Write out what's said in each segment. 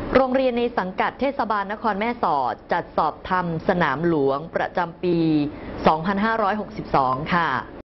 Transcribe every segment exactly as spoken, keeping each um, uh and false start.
โรงเรียนในสังกัดเทศบาลนครแม่สอดจัดสอบทำสนามหลวงประจำปี สองพันห้าร้อยหกสิบสอง ค่ะ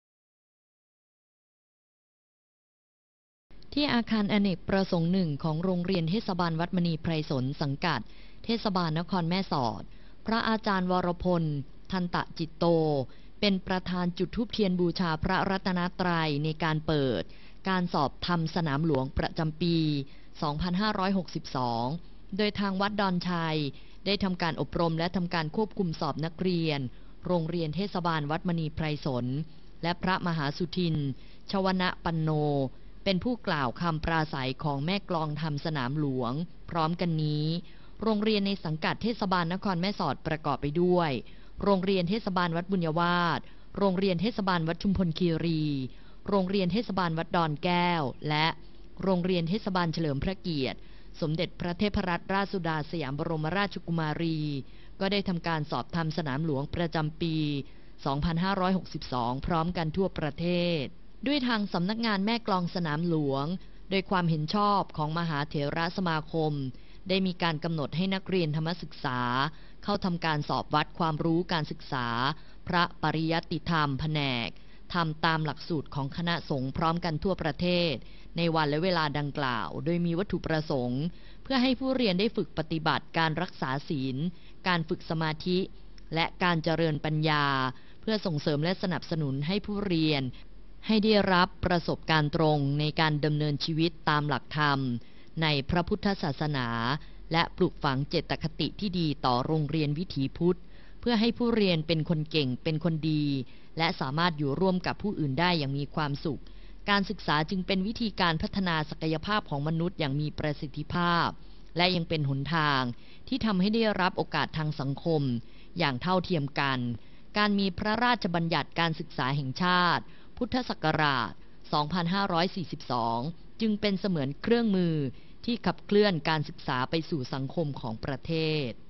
ที่อาคารอเนกประสงค์หนึ่งของโรงเรียนเทศบาลวัดมณีไพรสนสังกัดเทศบาลนครแม่สอดพระอาจารย์วรพลทันตะจิตโตเป็นประธานจุดธูปเทียนบูชาพระรัตนตรัยในการเปิดการสอบทำสนามหลวงประจำปี สองพันห้าร้อยหกสิบสอง โดยทางวัดดอนชัยได้ทำการอบรมและทำการควบคุมสอบนักเรียนโรงเรียนเทศบาลวัดมณีไพรสนและพระมหาสุทินชวนะปันโนเป็นผู้กล่าวคำปราศัยของแม่กลองทำสนามหลวงพร้อมกันนี้โรงเรียนในสังกัดเทศบาลนครแม่สอดประกอบไปด้วยโรงเรียนเทศบาลวัดบุญยวาสโรงเรียนเทศบาลวัดชุมพลคีรีโรงเรียนเทศบาลวัดดอนแก้วและโรงเรียนเทศบาลเฉลิมพระเกียรติสมเด็จพระเทพรัตนราชสุดาสยามบรมราชกุมารีก็ได้ทำการสอบทำสนามหลวงประจำปี สองพันห้าร้อยหกสิบสอง พร้อมกันทั่วประเทศด้วยทางสำนักงานแม่กลองสนามหลวงโดยความเห็นชอบของมหาเถรสมาคมได้มีการกำหนดให้นักเรียนธรรมศึกษาเข้าทำการสอบวัดความรู้การศึกษาพระปริยัติธรรมแผนกทำตามหลักสูตรของคณะสงฆ์พร้อมกันทั่วประเทศในวันและเวลาดังกล่าวโดยมีวัตถุประสงค์เพื่อให้ผู้เรียนได้ฝึกปฏิบัติการรักษาศีลการฝึกสมาธิและการเจริญปัญญาเพื่อส่งเสริมและสนับสนุนให้ผู้เรียนให้ได้รับประสบการณ์ตรงในการดำเนินชีวิตตามหลักธรรมในพระพุทธศาสนาและปลูกฝังเจตคติที่ดีต่อโรงเรียนวิถีพุทธเพื่อให้ผู้เรียนเป็นคนเก่งเป็นคนดีและสามารถอยู่ร่วมกับผู้อื่นได้อย่างมีความสุขการศึกษาจึงเป็นวิธีการพัฒนาศักยภาพของมนุษย์อย่างมีประสิทธิภาพและยังเป็นหนทางที่ทำให้ได้รับโอกาสทางสังคมอย่างเท่าเทียมกันการมีพระราชบัญญัติการศึกษาแห่งชาติพุทธศักราช สองพันห้าร้อยสี่สิบสอง จึงเป็นเสมือนเครื่องมือที่ขับเคลื่อนการศึกษาไปสู่สังคมของประเทศ